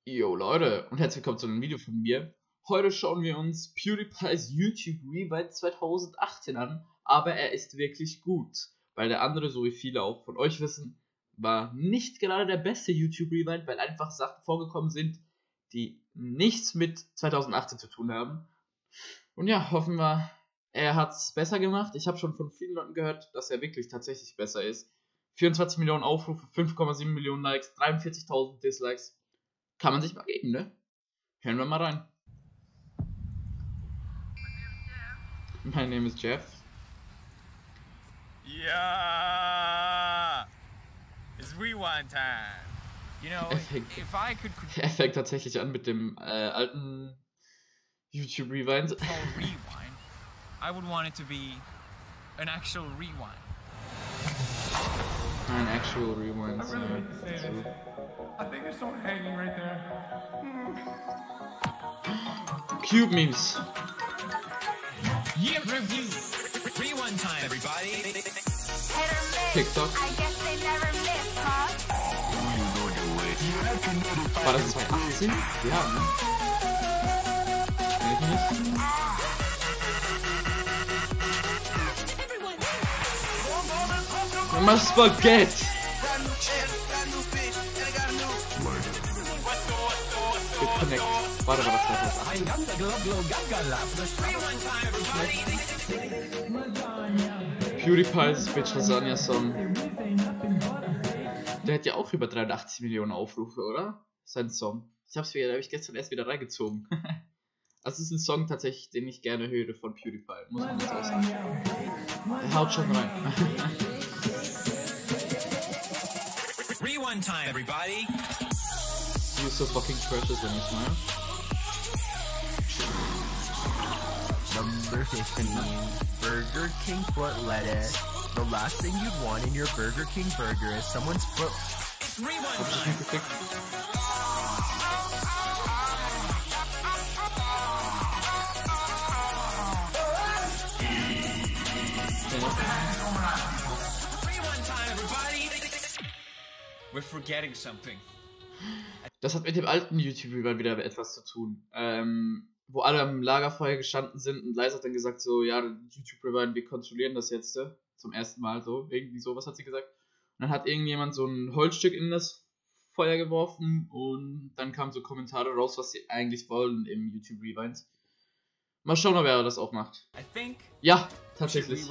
Yo Leute und herzlich willkommen zu einem Video von mir. Heute schauen wir uns PewDiePie's YouTube Rewind 2018 an, aber er ist wirklich gut, weil der andere, so wie viele auch von euch wissen, war nicht gerade der beste YouTube Rewind, weil einfach Sachen vorgekommen sind, die nichts mit 2018 zu tun haben. Und ja, hoffen wir, er hat es besser gemacht. Ich habe schon von vielen Leuten gehört, dass er wirklich tatsächlich besser ist. 24 Millionen Aufrufe, 5,7 Millionen Likes, 43.000 Dislikes. Kann man sich mal geben, ne? Hören wir mal rein. My name is Jeff. Yeah, it's rewind time. You know, if I could. Er fängt tatsächlich an mit dem alten YouTube Rewind. Rewind, I would want it to be an actual rewind. An actual rewind. I really hate to say this. I think there's someone hanging right there. Cube memes. Year review. Rewind time, everybody. TikTok. War das 2018? Ja, ne? Kenn ich nicht. Man must forget. Connect. Warte, war das 2018? PewDiePie's Bitch Lasagna Song. Der hat ja auch über 83 Millionen Aufrufe, oder? Sein Song. Den habe ich gestern erst wieder reingezogen. Also es ist ein Song tatsächlich, den ich gerne höre von PewDiePie, muss man jetzt auch sagen. Der haut schon rein. Rewind time, everybody. You're so fucking precious when you smile. Number 15, Burger King foot lettuce. The last thing you'd want in your Burger King burger is someone's foot. It's rewind time. Rewind time, everybody. We're forgetting something. Das hat mit dem alten YouTube-Rewind wieder etwas zu tun. Wo alle am Lagerfeuer gestanden sind und Liza hat dann gesagt so, ja, YouTube-Rewind, wir kontrollieren das jetzt zum ersten Mal so, irgendwie sowas hat sie gesagt. Und dann hat irgendjemand so ein Holzstück in das Feuer geworfen und dann kamen so Kommentare raus, was sie eigentlich wollen im YouTube-Rewind. Mal schauen, ob er das auch macht. Ja, tatsächlich.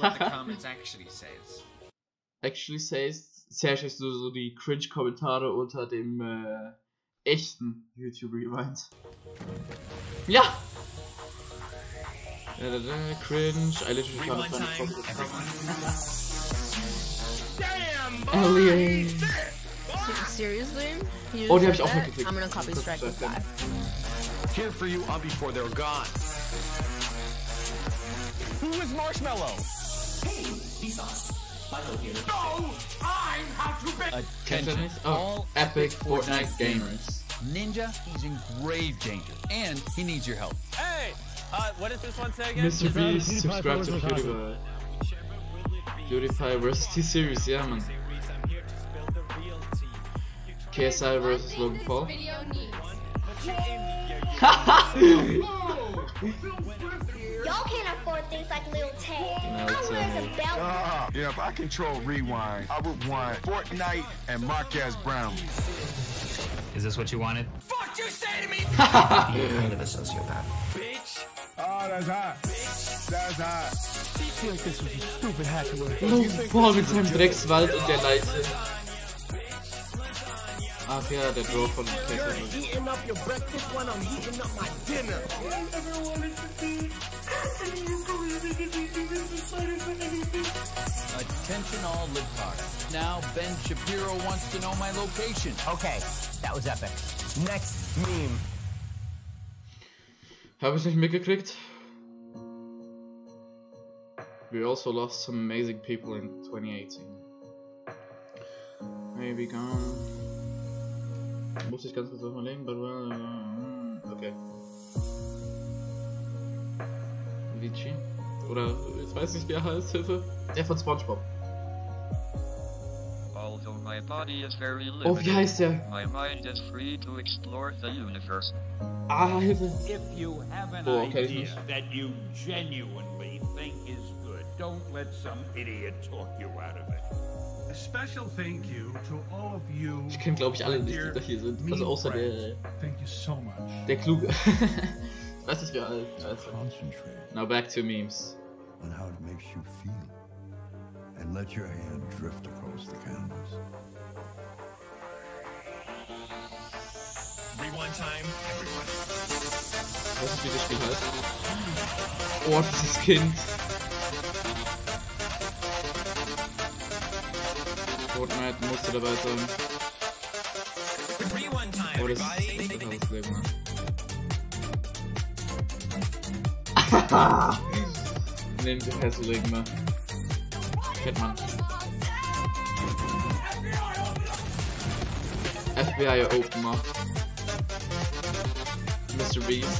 Actually says, sehr schön so die Cringe-Kommentare unter dem echten YouTube-Rewind. Ja! Cringe, I literally can't find Alien. Seriously? Oh, die habe ich auch mitgekriegt. I'm gonna copy strike this guy. Here for you on before they're gone. Who is Marshmallow? Hey, Vsauce. Michael here. No! I'm how to bet. Attention, Oh, epic Fortnite gamers. Ninja, he's in grave danger, and he needs your help. Hey! What does this one say again? Mr. Beast, subscribe to PewDiePie. PewDiePie vs. T-Series, ja man. KSI vs. Logan Paul. Y'all can't afford things like Lil Tay. I'm wearing a belt. Yeah, if I control Rewind, I would want Fortnite and Marquez Brown. Is this what you wanted? Fuck you say to me! You're kind of a sociopath. Bitch! Oh, that's hot. That's hot. I feel like this was a stupid hack to work. Logan Paul mit seinem Dreckswald und der Leiche. Ach ja, der Draw von KSI. Eating up your breakfast when I'm heating up my dinner. Attention all libtards. Now Ben Shapiro wants to know my location. Okay, that was epic. Next meme. Habe ich nicht mitgekriegt. We also lost some amazing people in 2018. Maybe gone. Muss ich ganz kurz überlegen, but okay. Vici? Oder ich weiß nicht, wie er heißt, Hilfe. Der von SpongeBob. Balls on my Oh, wie heißt der? Ah, Hilfe. If you have an Oh, okay, idea that you genuinely think is good, don't let some idiot talk you out of it. A special thank you to all of you. Ich kenne, glaube ich, alle nicht, die da hier sind. Also außer der... Thank you so much. Der Kluge. Weiß nicht, wer alt. Now back to memes. On how it makes you feel. And let your hand drift across the canvas. Rewind time, everyone. Was ist, wie das Spiel heißt? Oh, dieses Kind. Fortnite musste dabei sein. Oh, das ist das Leben, ne? Nehmt den Hässling mal. Kennt man. FBI Open mal. Mr. Beast.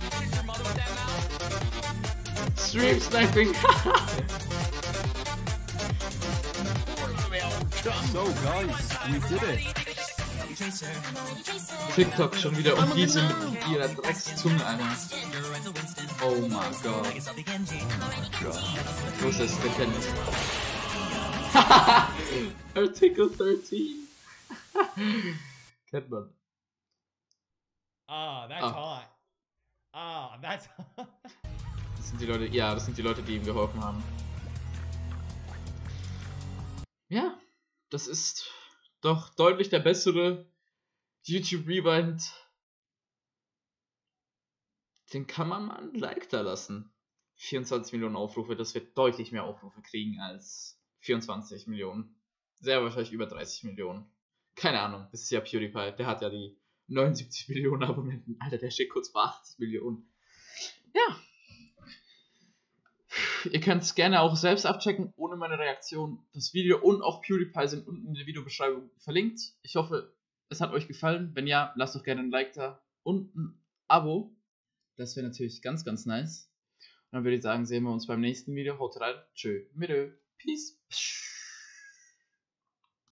Stream sniping. So guys, we did it. TikTok schon wieder und diese mit ihrer Dreckszunge, Alter. Oh mein Gott. Wo ist das? Der kennt Article 13. Kennt man. Ah, that's hot. Ah, that's hot. Das sind die Leute, ja, das sind die Leute, die ihm geholfen haben. Ja, das ist doch deutlich der bessere YouTube Rewind. Den kann man mal ein Like da lassen. 24 Millionen Aufrufe, das wird deutlich mehr Aufrufe kriegen als 24 Millionen. Sehr wahrscheinlich über 30 Millionen. Keine Ahnung, das ist ja PewDiePie, der hat ja die 79 Millionen Abonnenten. Alter, der steht kurz bei 80 Millionen. Ja. Ihr könnt es gerne auch selbst abchecken, ohne meine Reaktion. Das Video und auch PewDiePie sind unten in der Videobeschreibung verlinkt. Ich hoffe, es hat euch gefallen. Wenn ja, lasst doch gerne ein Like da und ein Abo. Das wäre natürlich ganz, ganz nice. Und dann würde ich sagen, sehen wir uns beim nächsten Video. Haut rein. Tschö. Mit Peace.